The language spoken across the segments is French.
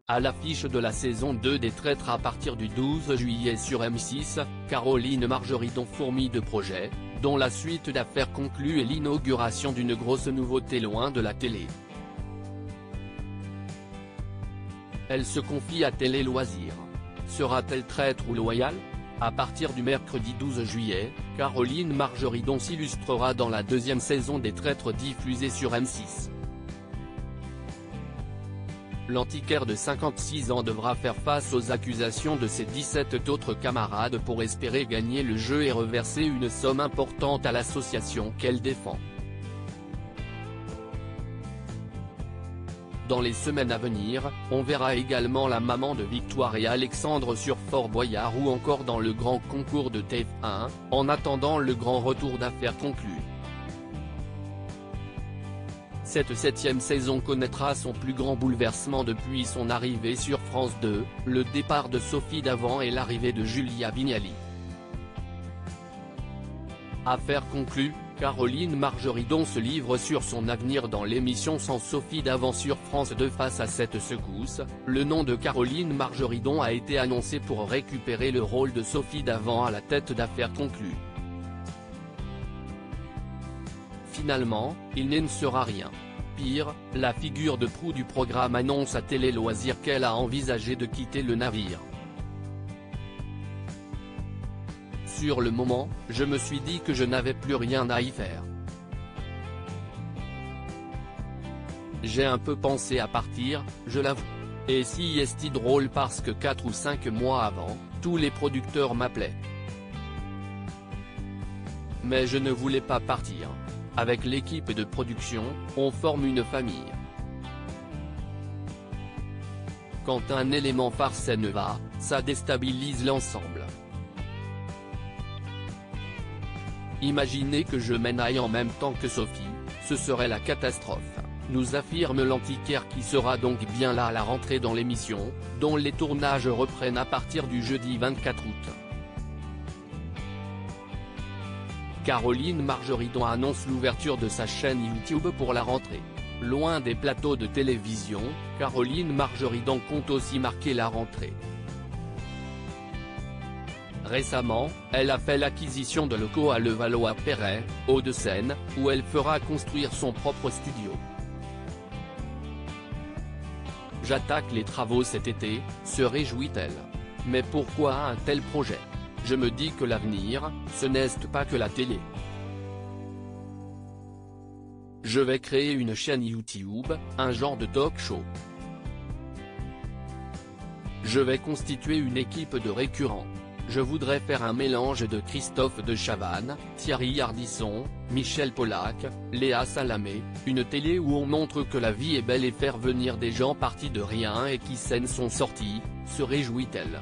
À l'affiche de la saison 2 des Traîtres à partir du 12 juillet sur M6, Caroline Margeridon fourmille de projets, dont la suite d'affaires conclue et l'inauguration d'une grosse nouveauté loin de la télé. Elle se confie à Télé Loisirs. Sera-t-elle traître ou loyale ? À partir du mercredi 12 juillet, Caroline Margeridon s'illustrera dans la deuxième saison des Traîtres diffusée sur M6. L'antiquaire de 56 ans devra faire face aux accusations de ses 17 autres camarades pour espérer gagner le jeu et reverser une somme importante à l'association qu'elle défend. Dans les semaines à venir, on verra également la maman de Victoire et Alexandre sur Fort Boyard ou encore dans le grand concours de TF1, en attendant le grand retour d'affaires conclu. Cette 7e saison connaîtra son plus grand bouleversement depuis son arrivée sur France 2, le départ de Sophie Davant et l'arrivée de Julia Vignali. Affaire conclue, Caroline Margeridon se livre sur son avenir dans l'émission Sans Sophie Davant sur France 2. Face à cette secousse, le nom de Caroline Margeridon a été annoncé pour récupérer le rôle de Sophie Davant à la tête d'Affaires conclues. Finalement, il ne sera rien. Pire, la figure de proue du programme annonce à Télé Loisirs qu'elle a envisagé de quitter le navire. Sur le moment, je me suis dit que je n'avais plus rien à y faire. J'ai un peu pensé à partir, je l'avoue. Et si est drôle parce que 4 ou 5 mois avant, tous les producteurs m'appelaient. Mais je ne voulais pas partir. Avec l'équipe de production, on forme une famille. Quand un élément farcé va, ça déstabilise l'ensemble. Imaginez que je m'en aille en même temps que Sophie, ce serait la catastrophe, nous affirme l'antiquaire qui sera donc bien là à la rentrée dans l'émission, dont les tournages reprennent à partir du jeudi 24 août. Caroline Margeridon annonce l'ouverture de sa chaîne YouTube pour la rentrée. Loin des plateaux de télévision, Caroline Margeridon compte aussi marquer la rentrée. Récemment, elle a fait l'acquisition de locaux à Levallois-Perret, Hauts-de-Seine, où elle fera construire son propre studio. J'attaque les travaux cet été, se réjouit-elle. Mais pourquoi un tel projet ? Je me dis que l'avenir, ce n'est pas que la télé. Je vais créer une chaîne YouTube, un genre de talk show. Je vais constituer une équipe de récurrents. Je voudrais faire un mélange de Christophe de Chavannes, Thierry Ardisson, Michel Polac, Léa Salamé, une télé où on montre que la vie est belle et faire venir des gens partis de rien et qui scènes sont sortis, se réjouit-elle.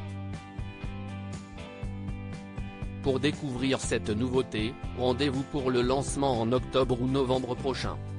Pour découvrir cette nouveauté, rendez-vous pour le lancement en octobre ou novembre prochain.